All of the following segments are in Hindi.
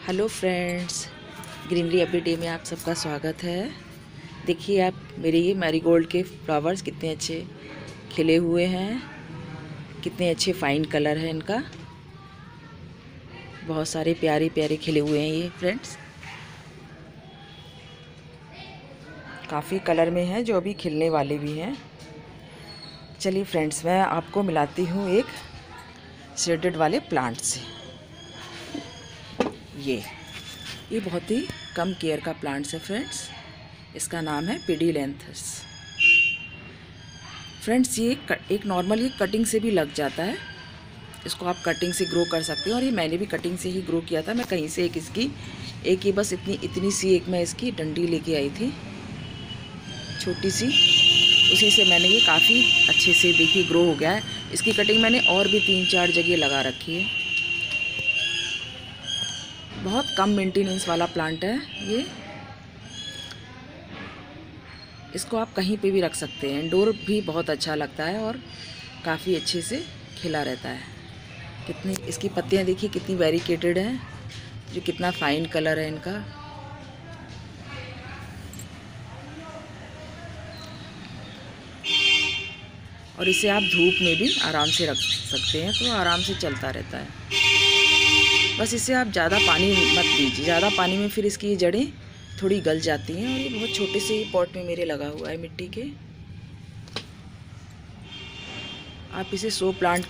हेलो फ्रेंड्स, ग्रीनरी एवरीडे में आप सबका स्वागत है। देखिए आप मेरे ये मैरीगोल्ड के फ्लावर्स कितने अच्छे खिले हुए हैं, कितने अच्छे फाइन कलर है इनका। बहुत सारे प्यारे प्यारे खिले हुए हैं ये फ्रेंड्स, काफ़ी कलर में हैं जो अभी खिलने वाले भी हैं। चलिए फ्रेंड्स, मैं आपको मिलाती हूँ एक शेडेड वाले प्लांट से। ये बहुत ही कम केयर का प्लांट्स है फ्रेंड्स। इसका नाम है पेडिलेंथस। फ्रेंड्स ये एक नॉर्मल ये कटिंग से भी लग जाता है। इसको आप कटिंग से ग्रो कर सकते हो, और ये मैंने भी कटिंग से ही ग्रो किया था। मैं कहीं से एक ही बस इतनी सी एक मैं इसकी डंडी लेके आई थी, छोटी सी। उसी से मैंने ये काफ़ी अच्छे से देखिए ग्रो हो गया है। इसकी कटिंग मैंने और भी 3-4 जगह लगा रखी है। बहुत कम मेंटेनेंस वाला प्लांट है ये। इसको आप कहीं पे भी रख सकते हैं, इंडोर भी बहुत अच्छा लगता है और काफ़ी अच्छे से खिला रहता है। कितनी इसकी पत्तियां देखिए कितनी वेरिकेटेड हैं, जो कितना फाइन कलर है इनका। और इसे आप धूप में भी आराम से रख सकते हैं, तो आराम से चलता रहता है। बस इसे आप ज़्यादा पानी मत दीजिए, ज़्यादा पानी में फिर इसकी जड़ें थोड़ी गल जाती हैं। और ये बहुत छोटे से पॉट में मेरे लगा हुआ है मिट्टी के। आप इसे शो प्लांट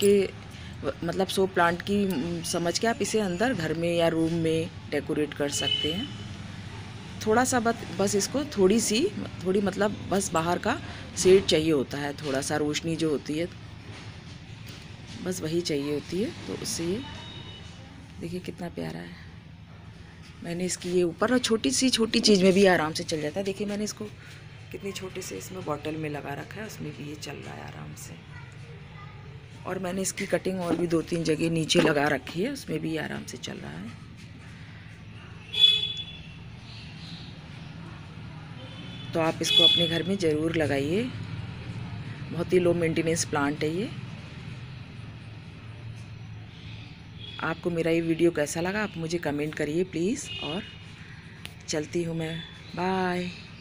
की समझ के आप इसे अंदर घर में या रूम में डेकोरेट कर सकते हैं। थोड़ा सा बस इसको थोड़ी मतलब बस बाहर का शेड चाहिए होता है, थोड़ा सा रोशनी जो होती है बस वही चाहिए होती है। तो उससे ये देखिए कितना प्यारा है। मैंने इसकी ये ऊपर और छोटी चीज़ में भी आराम से चल जाता है। देखिए मैंने इसको कितनी छोटे से इसमें बॉटल में लगा रखा है, उसमें भी ये चल रहा है आराम से। और मैंने इसकी कटिंग और भी 2-3 जगह नीचे लगा रखी है, उसमें भी आराम से चल रहा है। तो आप इसको अपने घर में ज़रूर लगाइए। बहुत ही लो मेंटेनेंस प्लांट है ये। आपको मेरा ये वीडियो कैसा लगा आप मुझे कमेंट करिए प्लीज़। और चलती हूँ मैं, बाय।